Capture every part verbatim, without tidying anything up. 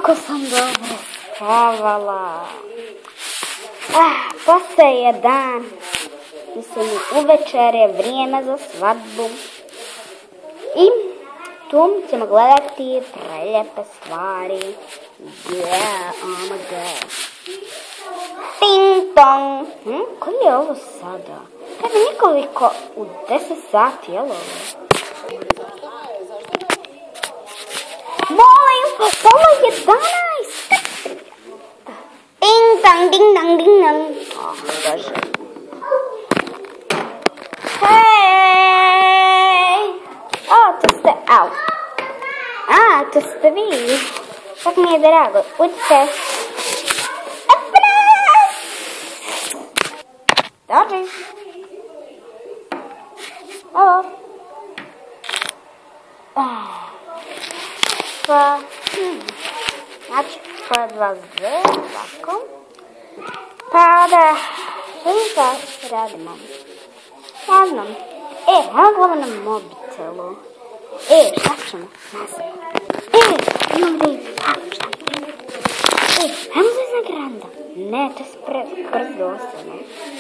Kako sam dobro spavala. Ah, postaje dan. Mislim, uvečer je vrijeme za svadbu. I tu ćemo gledati preljepe stvari. Yeah, oh my god. Ting tong. Hm, koji je ovo sada? Kada nekoliko u deset sati, jel ovo? Molim, pola jedanaest. Ding dong, ding dong, ding dong. Oh, bože. Hej! O, to ste, au. A, to ste vi. Tak mi je drago. Uđite. Dođi. Ovo. Pa, hm. Znači, pored vas dve, ovako. Pa da, što mi sad radimo? Ne znam. E, imamo glava na mobitelu. E, šta ćemo? Ne znam. E, imam da i... A, šta? E, ajmo za iznad randa. Ne, to je spred, brzo ostane.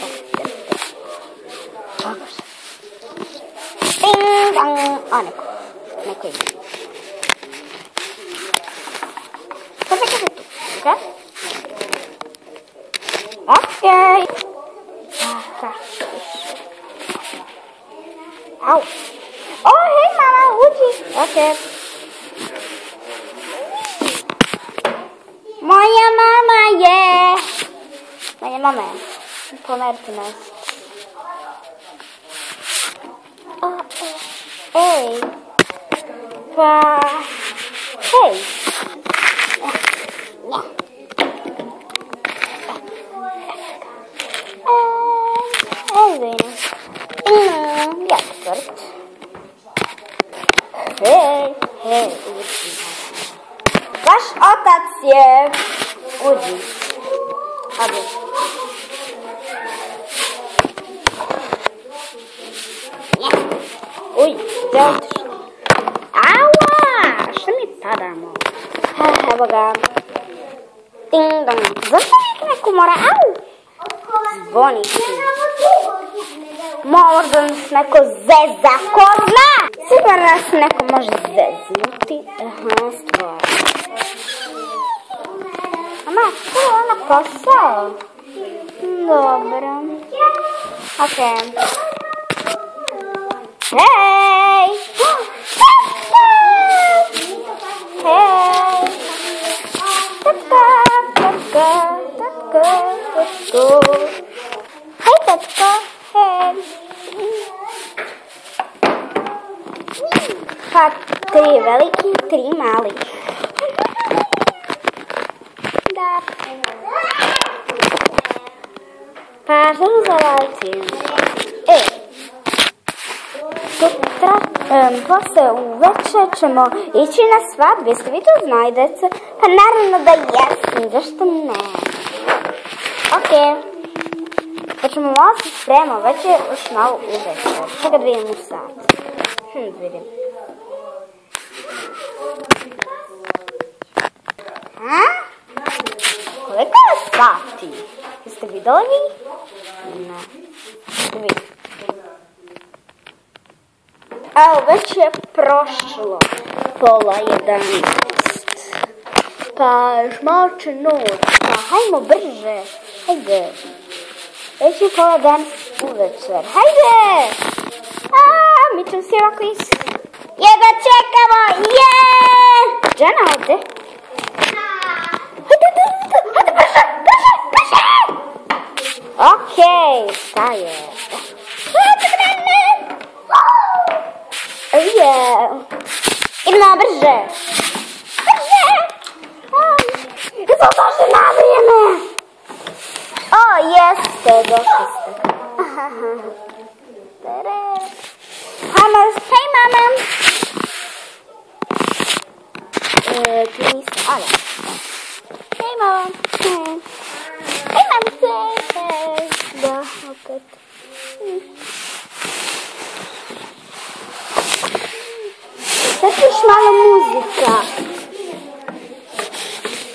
Kako šta? Ding, dong. O, neko. Neko ima. Sada kada tu, ok? Ok. Aha, au. O, hej mama, uđi. Ok. Moja mama je. Moja mama je. Pomerite nas. O, ej. Pa, hej. Jak tvrd. Hej, hej, uđi. Vaš otac je. Uđi. Ode. Uj, gdje otišli? Aua, što mi padamo? Evo ga. Ding dong. Zašto uvijek neko mora? Au! Zvoni ti. Možda nas neko zeza, ko zna? Sigurno nas neko može zeznuti. Aha, stvar. Mama, što je ona posao? Dobro. Ok. Hej! Hej! Tatka, tatka, tatka, tatka. Hej, tatka. Hej. Pa tri veliki, tri mali. Da. Pa što za raditi? E, sutra, um, posle uveče ćemo ići na svadbu. Jeste vi to znali, deca? Pa naravno da jesam, zašto ne? Ok. Pa ćemo malo se spremamo, već je još malo uvečer. Čekaj da vidim u sat. Hm, vidim. A? Koliko je sati? Jeste vidjeli vi? Ne. Vi. Evo, već je prošlo pola jedanaest. Pa još malo će noć. Pa hajmo brže. Hajde. Već je pola dan uvečer. Hajde! Aaaa, mi ćemo se ovako is... Jedva čekamo! Jeee! Žena, ovdje? Hajde, hajde, hajde, hajde, brže, brže, brže! Okej, šta je? Hajde, brže! Je. Idemo brže! Brže! Jesmo došli na vrijeme! O, jeste, došli ste. Hajmo, hej mama! E, ti nisi, ale. Hej mama! Hej mamce! Hej, da, opet. Sad još malo muzika.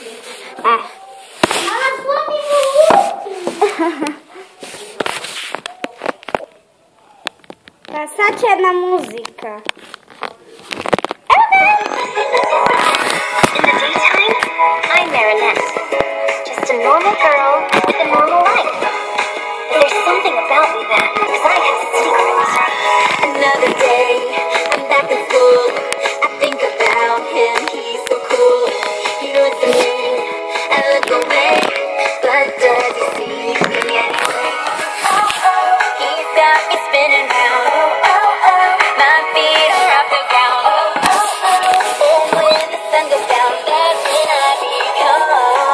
jedna muzika. In the daytime, I'm Marinette. Just a normal girl with a normal life. But there's something about me that, cause I have secrets. Another day, I'm back in school. I think about him, he's so cool. He knows the name, I look away. But does he see me anyway? Oh oh, he's got me spinning round. Oh oh oh, my feet are off the ground. Oh oh oh, and when the sun goes down, that's when I become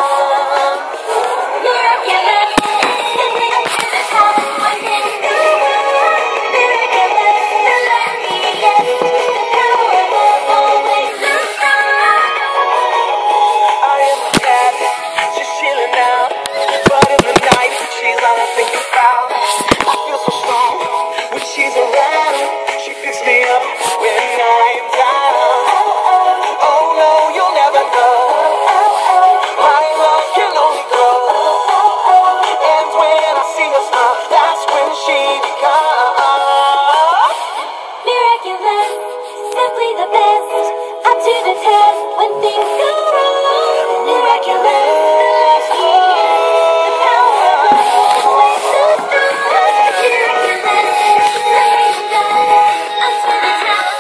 miraculous. That's how one can be miraculous. The luckiest, the power of always so strong. I am a cat, she's chilling out. But in the night, she's all I think about. I feel so strong when she's around. She picks me up when I am down. Oh no, you'll never know. My love can only grow. And when I see her smile, that's when she becomes Miraculous, simply the best. Up to the test when things go wrong. Miraculous, the power of always so strong. Miraculous, nothing done until the top.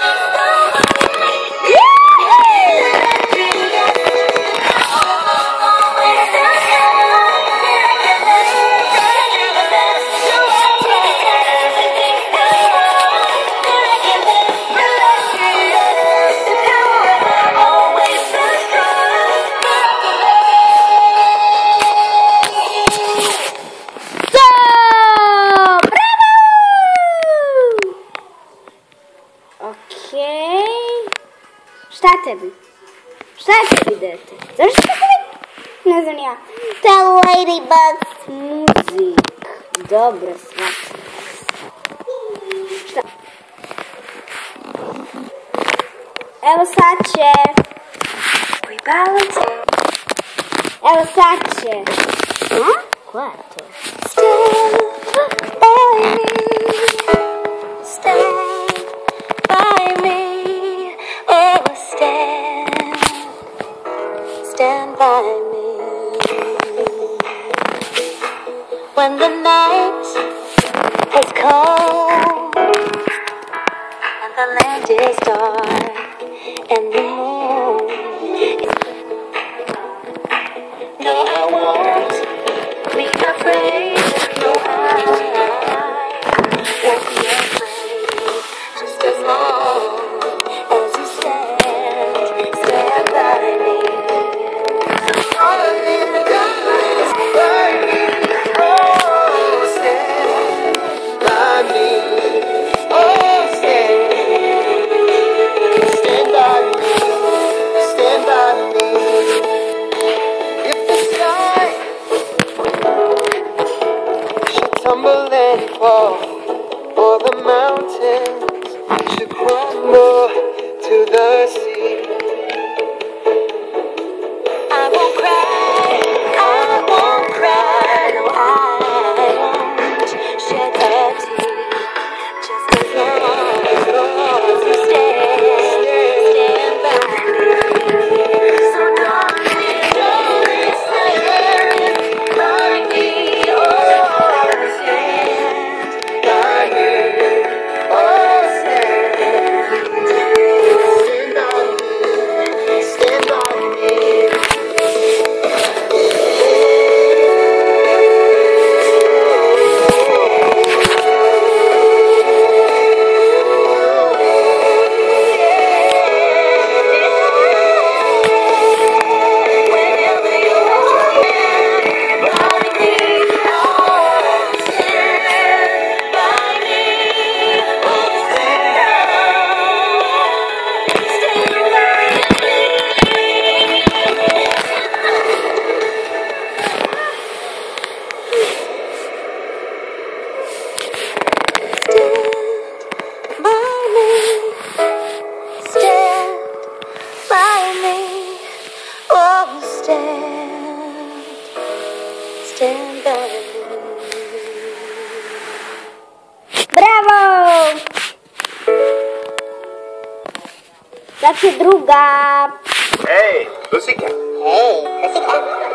Okej. Šta tebi? Šta je tebi, dete? Zašto ste tebi? Ne znam ja. To je Ladybugs muzik. Dobro, shvatim. Šta? Evo sad će... Evo sad će... A? Koja je to? Stand by me, oh stand, stand by me. When the night has come and the land is dark and the moon. No, I won't be afraid. No, I won't be afraid. Just as long as you stand, stand by me. Stand by me, oh, stand by me, oh, stand, stand by me, stand by me. If the sky should tumble and fall, or the mountains should crumble to the sea, I won't cry, I won't cry, no, I won't shed a tear. Just as long as you stand, stand by me. So darling, darling, stand by me, oh, stand by me, oh, stand, stand by me, stand by me. Stand by me. Bravo! Sad će druga. Hey, Pussycat. Hey, pussycat.